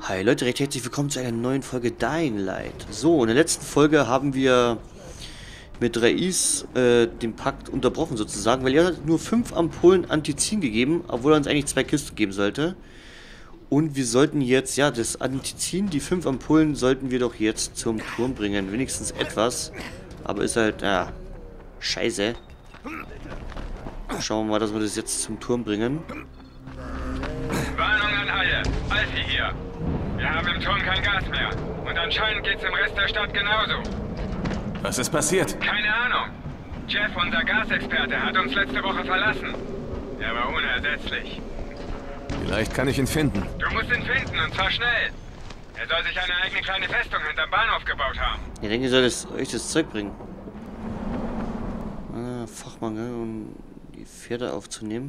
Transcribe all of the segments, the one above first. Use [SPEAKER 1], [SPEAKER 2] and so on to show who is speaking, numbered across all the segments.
[SPEAKER 1] Hi Leute, recht herzlich willkommen zu einer neuen Folge Dying Light. So, in der letzten Folge haben wir mit Raiz den Pakt unterbrochen sozusagen, weil er hat nur 5 Ampullen Antizin gegeben, obwohl er uns eigentlich 2 Kisten geben sollte. Und wir sollten jetzt, ja, das Antizin, die 5 Ampullen sollten wir doch jetzt zum Turm bringen. Wenigstens etwas. Aber ist halt, ja, scheiße. Schauen wir mal, dass wir das jetzt zum Turm bringen.
[SPEAKER 2] Warnung an alle. Alfie hier. Wir haben im Turm kein Gas mehr. Und anscheinend geht's im Rest der Stadt genauso.
[SPEAKER 3] Was ist passiert?
[SPEAKER 2] Keine Ahnung. Jeff, unser Gasexperte, hat uns letzte Woche verlassen. Er war unersetzlich.
[SPEAKER 3] Vielleicht kann ich ihn finden.
[SPEAKER 2] Du musst ihn finden, und zwar schnell. Er soll sich eine eigene kleine Festung hinterm Bahnhof gebaut haben.
[SPEAKER 1] Ich denke, ihr sollt euch das Zeug bringen. Fachmangel, um die Pferde aufzunehmen.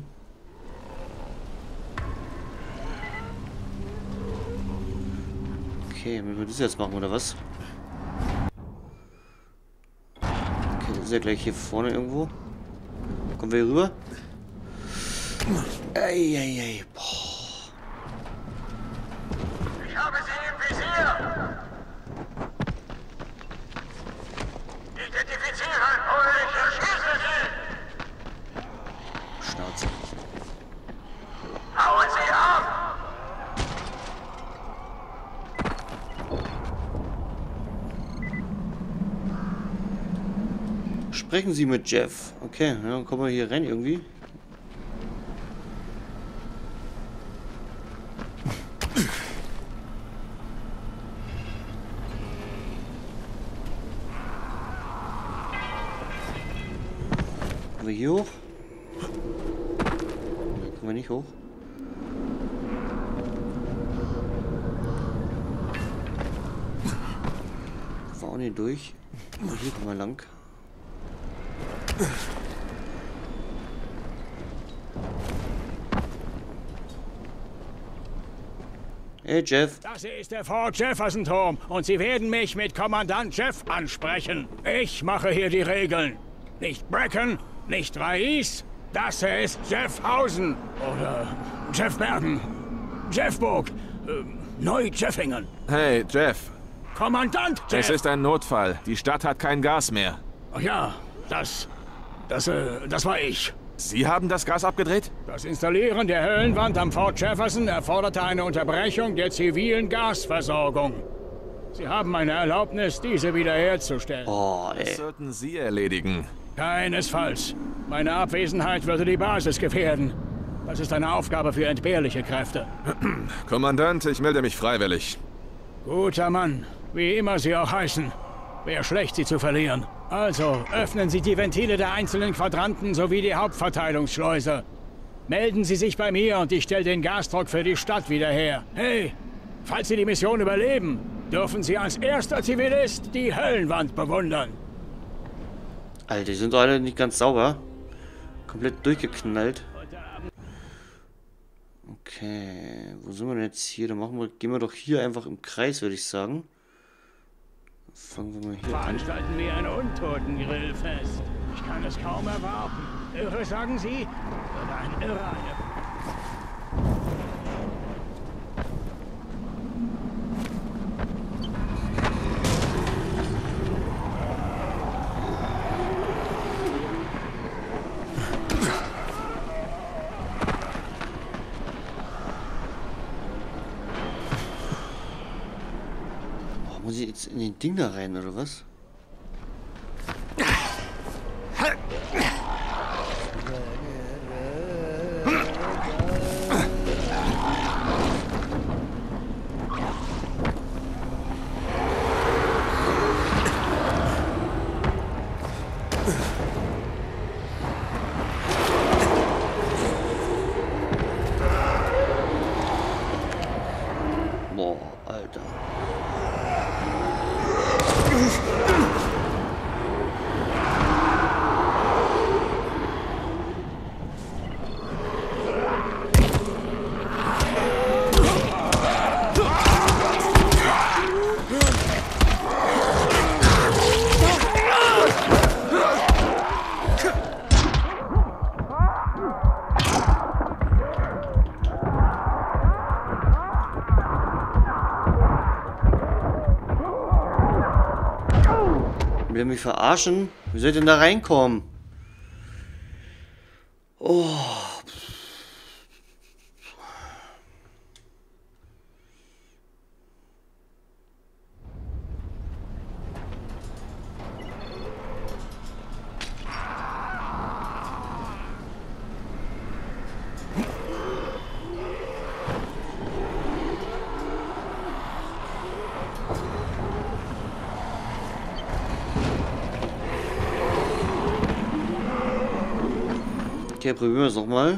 [SPEAKER 1] Okay, müssen wir das jetzt machen, oder was? Okay, das ist ja gleich hier vorne irgendwo. Kommen wir hier rüber? Eieiei, boah.
[SPEAKER 4] Ich habe sie im Visier! Identifizieren oder ich erschieße sie!
[SPEAKER 1] Schnauze.
[SPEAKER 4] Hauen Sie ab!
[SPEAKER 1] Sprechen Sie mit Jeff. Okay, ja, dann kommen wir hier rein irgendwie. Kommen wir hier hoch? Nee, kommen wir nicht hoch. War auch nicht durch. Und hier kommen wir lang. Hey Jeff.
[SPEAKER 5] Das ist der Fort Jefferson Turm und Sie werden mich mit Kommandant Jeff ansprechen. Ich mache hier die Regeln. Nicht Bracken, nicht Raiz, das hier ist Jeffhausen oder Jeffbergen, Jeffburg, Neu-Jeffingen.
[SPEAKER 3] Hey, Jeff.
[SPEAKER 5] Kommandant Jeff!
[SPEAKER 3] Es ist ein Notfall. Die Stadt hat kein Gas mehr.
[SPEAKER 5] Ach ja, das war ich.
[SPEAKER 3] Sie haben das Gas abgedreht?
[SPEAKER 5] Das Installieren der Höllenwand am Fort Jefferson erforderte eine Unterbrechung der zivilen Gasversorgung. Sie haben meine Erlaubnis, diese wiederherzustellen.
[SPEAKER 1] Oh,
[SPEAKER 3] Das
[SPEAKER 1] ey.
[SPEAKER 3] sollten Sie erledigen.
[SPEAKER 5] Keinesfalls. Meine Abwesenheit würde die Basis gefährden. Das ist eine Aufgabe für entbehrliche Kräfte.
[SPEAKER 3] Kommandant, ich melde mich freiwillig.
[SPEAKER 5] Guter Mann, wie immer Sie auch heißen. Wäre schlecht, Sie zu verlieren. Also, öffnen Sie die Ventile der einzelnen Quadranten sowie die Hauptverteilungsschleuse. Melden Sie sich bei mir und ich stelle den Gasdruck für die Stadt wieder her. Hey, falls Sie die Mission überleben, dürfen Sie als erster Zivilist die Höllenwand bewundern.
[SPEAKER 1] Alter, die sind doch alle nicht ganz sauber. Komplett durchgeknallt. Okay, wo sind wir denn jetzt hier? Dann gehen wir doch hier einfach im Kreis, würde ich sagen. Fangen wir mal hier an.
[SPEAKER 5] Veranstalten wir ein Untotengrillfest. Ich kann es kaum erwarten. Irre, sagen Sie? Oder ein Irrer eine...
[SPEAKER 1] Muss ich jetzt in den Ding da rein, oder was? Boah, Alter. Will er mich verarschen? Wie soll ich denn da reinkommen? Oh. Okay, probieren wir es nochmal.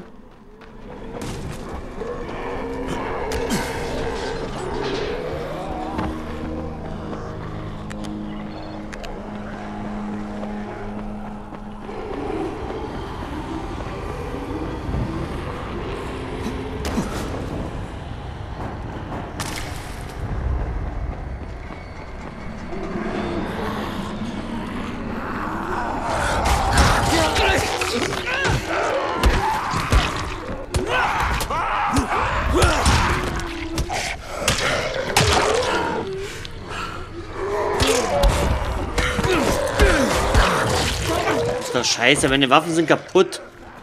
[SPEAKER 1] Ist doch scheiße, meine Waffen sind kaputt.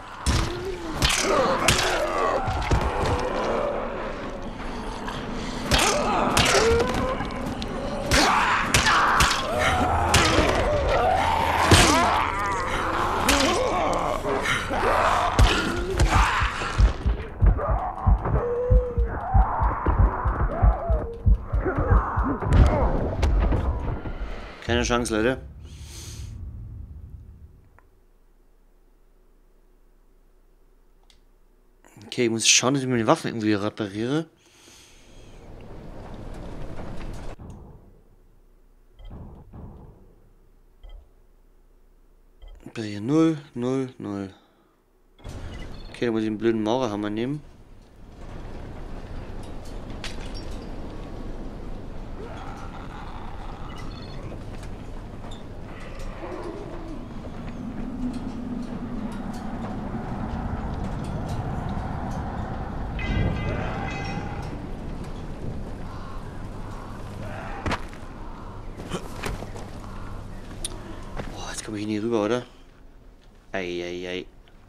[SPEAKER 1] Keine Chance, Leute. Okay, ich muss schauen, dass ich meine Waffen irgendwie repariere. Hier 0, 0, 0. Okay, dann muss ich den blöden Maurerhammer nehmen. Komme ich nie rüber, oder? Eieiei.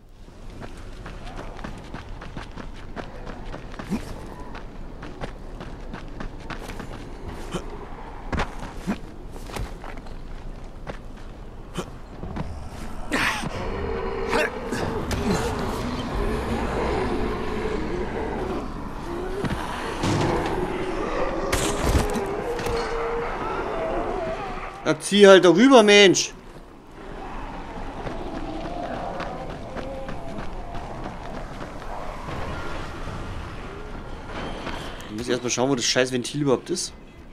[SPEAKER 1] Na, zieh halt da rüber, Mensch! Ich muss erstmal schauen, wo das scheiß Ventil überhaupt ist.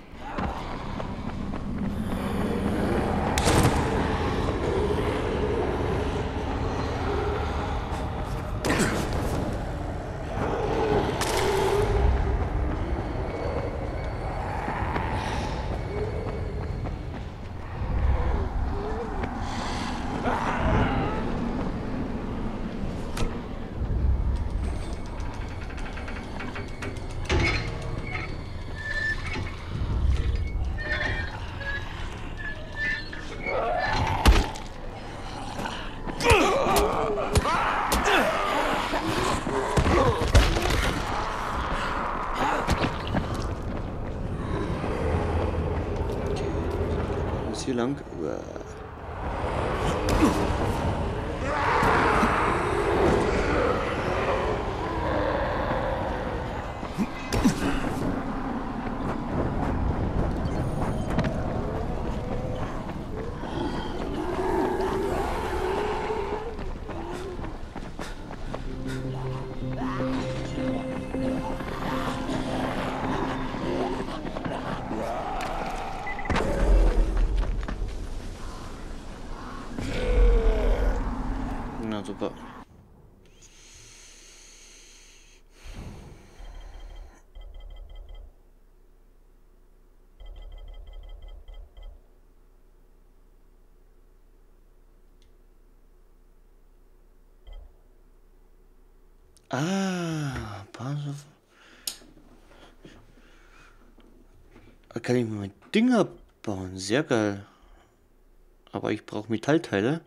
[SPEAKER 1] Hier lang. Na super. Ah, Bahnhof. Da kann ich mir mein Ding abbauen. Sehr geil. Aber ich brauche Metallteile.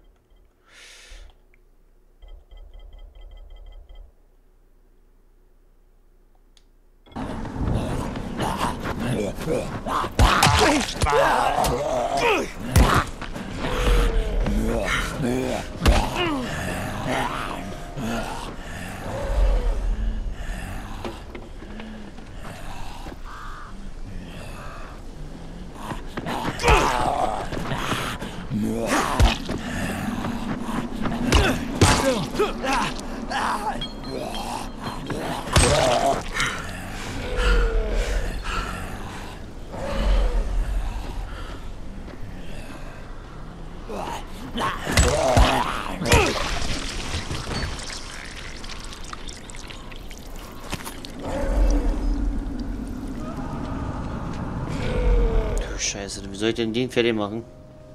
[SPEAKER 1] Scheiße, wie soll ich denn den fertig machen?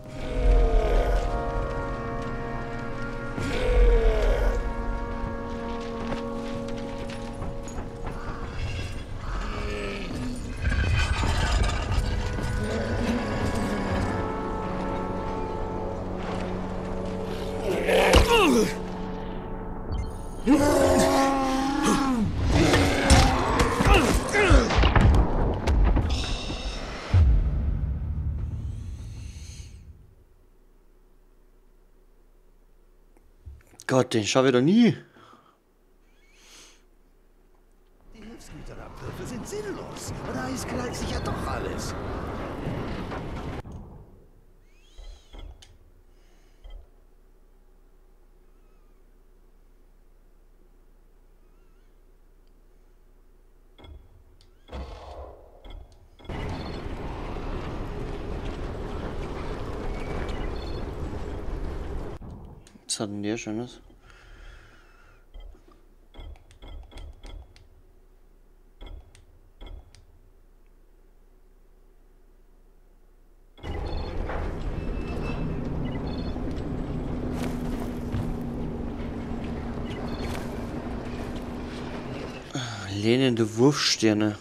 [SPEAKER 1] Gott, den schaffe ich doch nie.
[SPEAKER 6] Die Hilfsgüterabwürfe sind sinnlos. Und eiskalt sicher doch alles.
[SPEAKER 1] Was hat denn der Schönes? Lehnende Wurfsterne.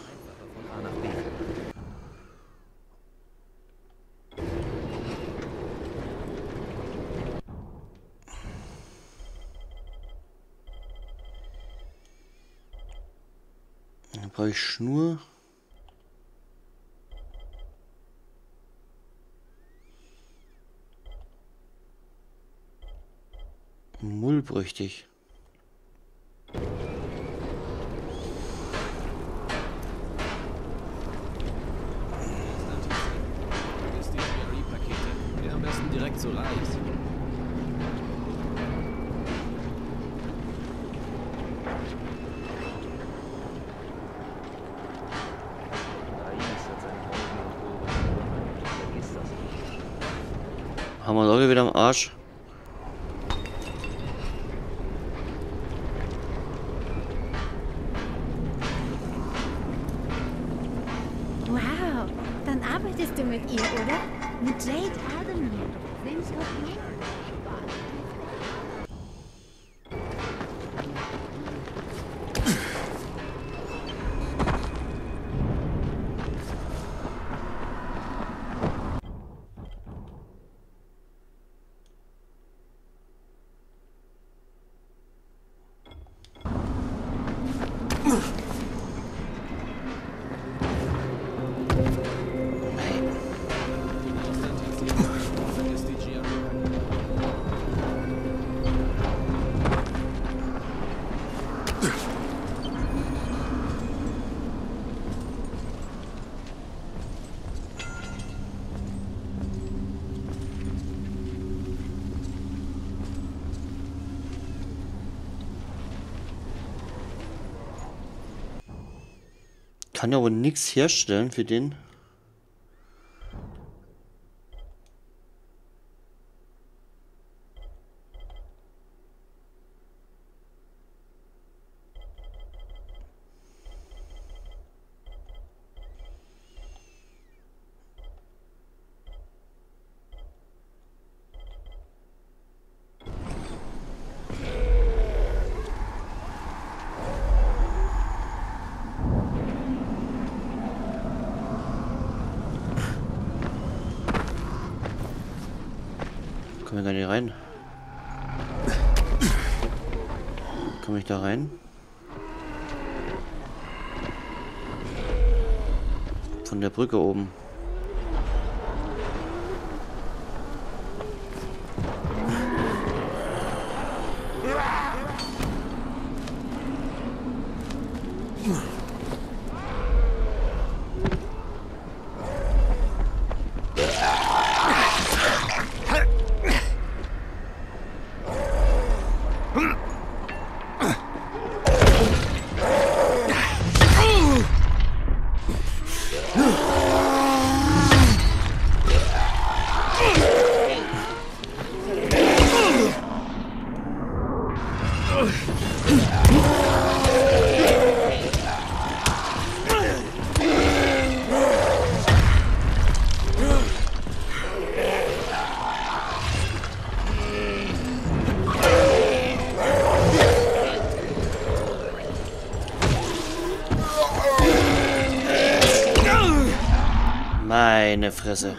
[SPEAKER 1] Dann brauche ich Schnur. Mull bräuchte ich.
[SPEAKER 7] Am besten direkt zu Reis.
[SPEAKER 1] Haben wir Leute wieder am Arsch?
[SPEAKER 8] Wow, dann arbeitest du mit ihr, oder? Mit Jade Adamir, dem Skorpion.
[SPEAKER 1] Kann ja aber nichts herstellen für den. Kommen wir gar nicht rein. Komme ich da rein? Von der Brücke oben. Meine Fresse.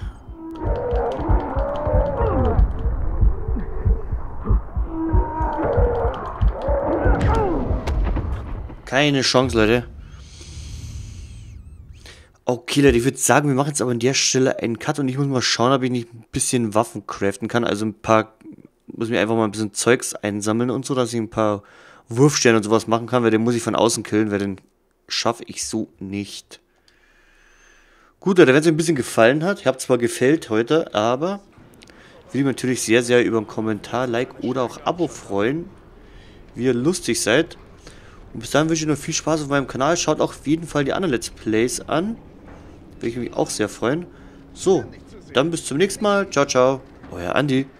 [SPEAKER 1] Keine Chance, Leute. Okay, Leute, ich würde sagen, wir machen jetzt aber an der Stelle einen Cut und ich muss mal schauen, ob ich nicht ein bisschen Waffen craften kann. Also ein paar, muss mir einfach mal ein bisschen Zeugs einsammeln und so, dass ich ein paar Wurfsterne und sowas machen kann, weil den muss ich von außen killen, weil den schaffe ich so nicht. Gut, Leute, wenn es euch ein bisschen gefallen hat, ich habe zwar gefällt heute, aber würde mich natürlich sehr, sehr über einen Kommentar, Like oder auch Abo freuen, wie ihr lustig seid. Und bis dahin wünsche ich noch viel Spaß auf meinem Kanal. Schaut auch auf jeden Fall die anderen Let's Plays an. Würde ich mich auch sehr freuen. So, dann bis zum nächsten Mal. Ciao, ciao. Euer Andi.